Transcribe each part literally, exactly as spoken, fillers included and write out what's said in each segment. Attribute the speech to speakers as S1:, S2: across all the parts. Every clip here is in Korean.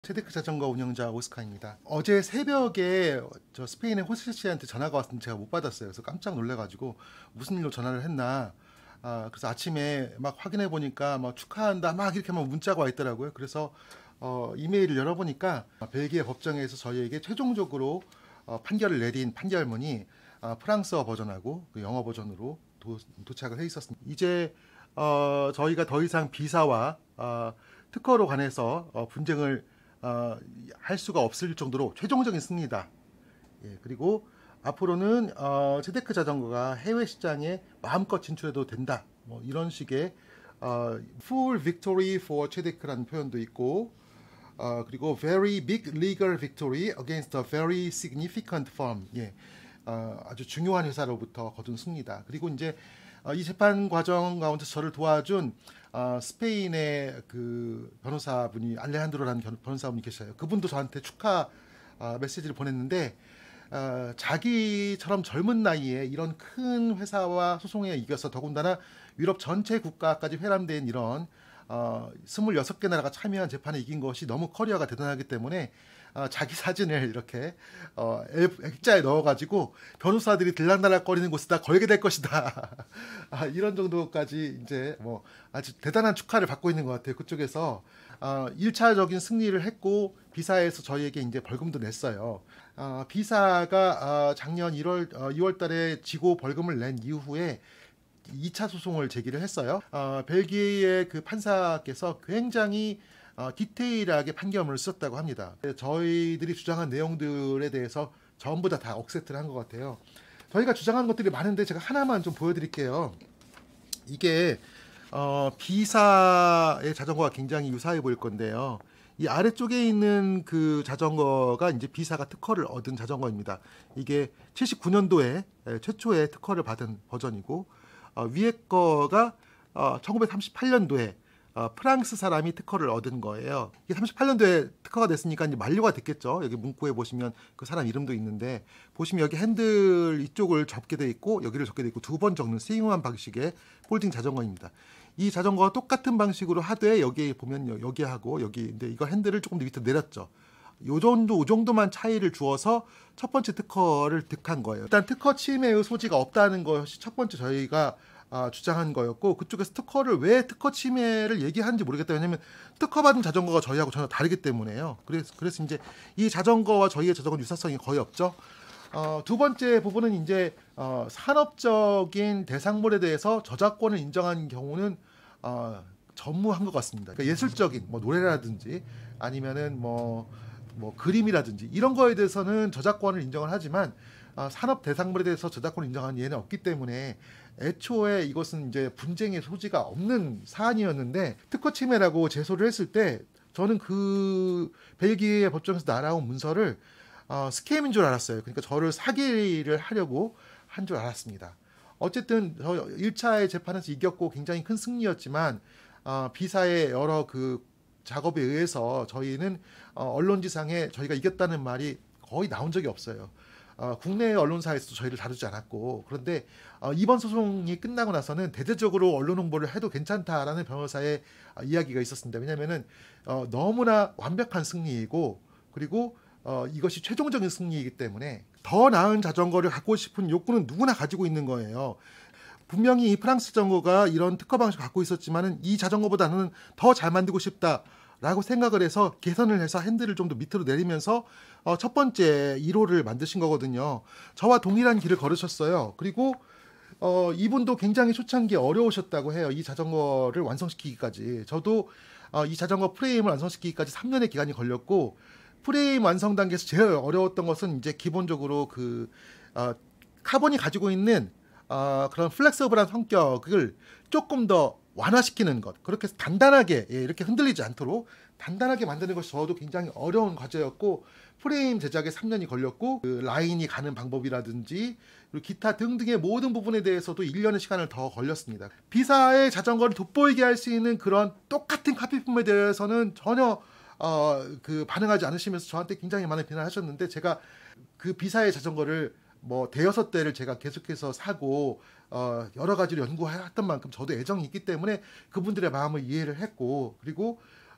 S1: 체데크 자전거 운영자 오스카입니다. 어제 새벽에 저 스페인의 호세 씨한테 전화가 왔는데 제가 못 받았어요. 그래서 깜짝 놀래가지고 무슨 일로 전화를 했나. 아, 그래서 아침에 막 확인해 보니까 막 축하한다 막 이렇게 막 문자가 와 있더라고요. 그래서 어, 이메일을 열어보니까 벨기에 법정에서 저희에게 최종적으로 어, 판결을 내린 판결문이 어, 프랑스어 버전하고 그 영어 버전으로 도, 도착을 해 있었습니다. 이제 어, 저희가 더 이상 비사와 어, 특허로 관해서 어, 분쟁을 어, 할 수가 없을 정도로 최종적인 승리다. 예, 그리고 앞으로는 어, 체데크 자전거가 해외 시장에 마음껏 진출해도 된다. 뭐 이런 식의 어, full victory for 체데크라는 표현도 있고, 어, 그리고 very big legal victory against a very significant firm. 예, 어, 아주 중요한 회사로부터 거둔 승리다. 그리고 이제 어, 이 재판 과정 가운데 저를 도와준 어, 스페인의 그 변호사분이 알레한드로라는 변호사분이 계셔요. 그분도 저한테 축하 어, 메시지를 보냈는데 어, 자기처럼 젊은 나이에 이런 큰 회사와 소송에 이겨서 더군다나 유럽 전체 국가까지 회람된 이런 어, 스물여섯 개 나라가 참여한 재판에 이긴 것이 너무 커리어가 대단하기 때문에 어, 자기 사진을 이렇게 어, 액자에 넣어가지고 변호사들이 들락날락거리는 곳에다 걸게 될 것이다. 아, 이런 정도까지 이제 뭐 아주 대단한 축하를 받고 있는 것 같아요. 그쪽에서 어, 일 차적인 승리를 했고 비사에서 저희에게 이제 벌금도 냈어요. 어, 비사가 어, 작년 일월 어, 이월 달에 지고 벌금을 낸 이후에 이 차 소송을 제기를 했어요. 어, 벨기에의 그 판사께서 굉장히 어, 디테일하게 판결문을 썼다고 합니다. 저희들이 주장한 내용들에 대해서 전부 다 다 억셉트를 한 것 같아요. 저희가 주장하는 것들이 많은데 제가 하나만 좀 보여드릴게요. 이게 어, 비사의 자전거가 굉장히 유사해 보일 건데요. 이 아래쪽에 있는 그 자전거가 이제 비사가 특허를 얻은 자전거입니다. 이게 칠십구 년도에 최초의 특허를 받은 버전이고, 어, 위에 거가 어, 천구백삼십팔 년도에 어, 프랑스 사람이 특허를 얻은 거예요. 이게 삼십팔 년도에 특허가 됐으니까 이제 만료가 됐겠죠. 여기 문구에 보시면 그 사람 이름도 있는데, 보시면 여기 핸들 이쪽을 접게 돼 있고 여기를 접게 돼 있고 두 번 접는 스윙한 방식의 폴딩 자전거입니다. 이 자전거와 똑같은 방식으로 하되 여기 보면 여기 하고 여기, 근데 이거 핸들을 조금 더 밑으로 내렸죠. 요 정도, 요 정도만 차이를 주어서 첫 번째 특허를 득한 거예요. 일단 특허 침해의 소지가 없다는 것이 첫 번째 저희가 아, 주장한 거였고, 그쪽에서 특허를 왜 특허 침해를 얘기하는지 모르겠다. 왜냐면 특허 받은 자전거가 저희하고 전혀 다르기 때문에요. 그래서 그래서 이제 이 자전거와 저희의 자전거 유사성이 거의 없죠. 어, 두 번째 부분은 이제 어, 산업적인 대상물에 대해서 저작권을 인정한 경우는 어, 전무한 것 같습니다. 그러니까 예술적인 뭐 노래라든지 아니면은 뭐, 뭐 그림이라든지 이런 거에 대해서는 저작권을 인정을 하지만 어, 산업 대상물에 대해서 저작권을 인정한 예는 없기 때문에 애초에 이것은 이제 분쟁의 소지가 없는 사안이었는데, 특허 침해라고 제소를 했을 때 저는 그 벨기에 법정에서 날아온 문서를 어, 스캠인 줄 알았어요. 그러니까 저를 사기를 하려고 한 줄 알았습니다. 어쨌든 저 일 차의 재판에서 이겼고 굉장히 큰 승리였지만 어, 비사의 여러 그 작업에 의해서 저희는 어, 언론지상에 저희가 이겼다는 말이 거의 나온 적이 없어요. 어, 국내 언론사에서도 저희를 다루지 않았고, 그런데 어, 이번 소송이 끝나고 나서는 대대적으로 언론 홍보를 해도 괜찮다라는 변호사의 어, 이야기가 있었습니다. 왜냐하면은 어, 너무나 완벽한 승리이고, 그리고 어, 이것이 최종적인 승리이기 때문에 더 나은 자전거를 갖고 싶은 욕구는 누구나 가지고 있는 거예요. 분명히 이 프랑스 자전거가 이런 특허 방식을 갖고 있었지만은 이 자전거보다는 더 잘 만들고 싶다 라고 생각을 해서 개선을 해서 핸들을 좀 더 밑으로 내리면서 어, 첫 번째 일 호를 만드신 거거든요. 저와 동일한 길을 걸으셨어요. 그리고 어, 이분도 굉장히 초창기에 어려우셨다고 해요. 이 자전거를 완성시키기까지. 저도 어, 이 자전거 프레임을 완성시키기까지 삼 년의 기간이 걸렸고, 프레임 완성 단계에서 제일 어려웠던 것은 이제 기본적으로 그 어, 카본이 가지고 있는 어, 그런 플렉서블한 성격을 조금 더 완화시키는 것, 그렇게 단단하게, 예, 이렇게 흔들리지 않도록 단단하게 만드는 것이 저도 굉장히 어려운 과제였고, 프레임 제작에 삼 년이 걸렸고, 그 라인이 가는 방법이라든지 그리고 기타 등등의 모든 부분에 대해서도 일 년의 시간을 더 걸렸습니다. 비사의 자전거를 돋보이게 할 수 있는 그런 똑같은 카피품에 대해서는 전혀 어, 그 반응하지 않으시면서 저한테 굉장히 많은 비난을 하셨는데, 제가 그 비사의 자전거를 뭐 대여섯 대를 제가 계속해서 사고 어, 여러 가지로 연구했던 만큼 저도 애정이 있기 때문에 그분들의 마음을 이해를 했고, 그리고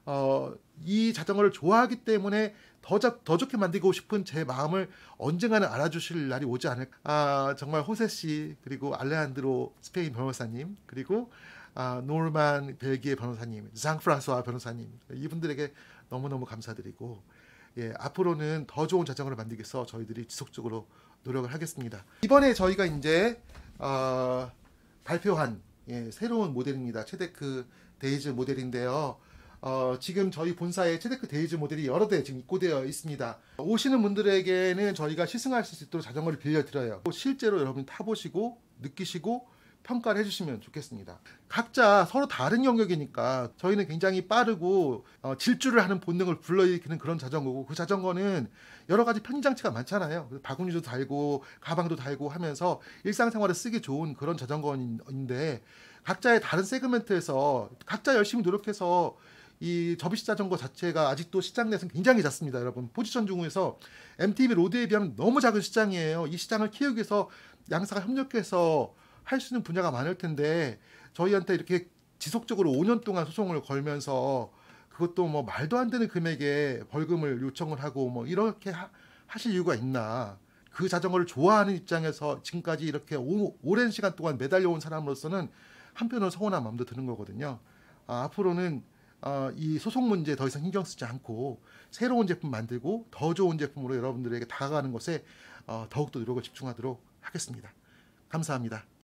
S1: 어, 이 자전거를 좋아하기 때문에 더, 자, 더 좋게 만들고 싶은 제 마음을 언젠가는 알아주실 날이 오지 않을까. 아, 정말 호세 씨, 그리고 알레한드로 스페인 변호사님, 그리고 아, 노르만 벨기에 변호사님, 장프란스와 변호사님, 이분들에게 너무너무 감사드리고, 예, 앞으로는 더 좋은 자전거를 만들기 위해서 저희들이 지속적으로 노력을 하겠습니다. 이번에 저희가 이제 어, 발표한 예, 새로운 모델입니다. 체데크 데이즈 모델인데요. 어, 지금 저희 본사에 체데크 데이즈 모델이 여러 대 지금 입고되어 있습니다. 오시는 분들에게는 저희가 시승하실 수 있도록 자전거를 빌려드려요. 실제로 여러분 타보시고 느끼시고 평가를 해주시면 좋겠습니다. 각자 서로 다른 영역이니까 저희는 굉장히 빠르고 어, 질주를 하는 본능을 불러일으키는 그런 자전거고, 그 자전거는 여러 가지 편의장치가 많잖아요. 바구니도 달고 가방도 달고 하면서 일상생활에 쓰기 좋은 그런 자전거인데, 각자의 다른 세그멘트에서 각자 열심히 노력해서 이 접이식 자전거 자체가 아직도 시장 내에서는 굉장히 작습니다. 여러분, 포지션 중에서 엠티비 로드에 비하면 너무 작은 시장이에요. 이 시장을 키우기 위해서 양사가 협력해서 할 수 있는 분야가 많을 텐데, 저희한테 이렇게 지속적으로 오 년 동안 소송을 걸면서 그것도 뭐 말도 안 되는 금액의 벌금을 요청을 하고 뭐 이렇게 하, 하실 이유가 있나. 그 자전거를 좋아하는 입장에서 지금까지 이렇게 오, 오랜 시간 동안 매달려온 사람으로서는 한편으로 서운한 마음도 드는 거거든요. 아, 앞으로는 어, 이 소송 문제에 더 이상 신경 쓰지 않고 새로운 제품 만들고 더 좋은 제품으로 여러분들에게 다가가는 것에 어, 더욱더 노력을 집중하도록 하겠습니다. 감사합니다.